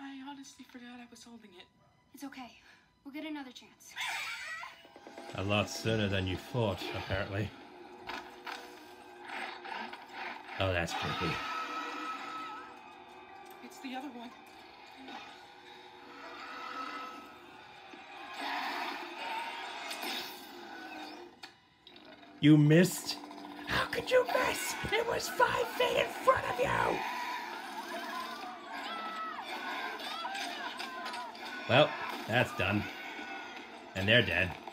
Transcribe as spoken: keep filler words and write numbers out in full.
I honestly forgot I was holding it. It's okay. We'll get another chance. A lot sooner than you thought, apparently. Oh, that's creepy. It's the other one. You missed? How could you miss? It was five feet in front of you! Well, that's done. And they're dead.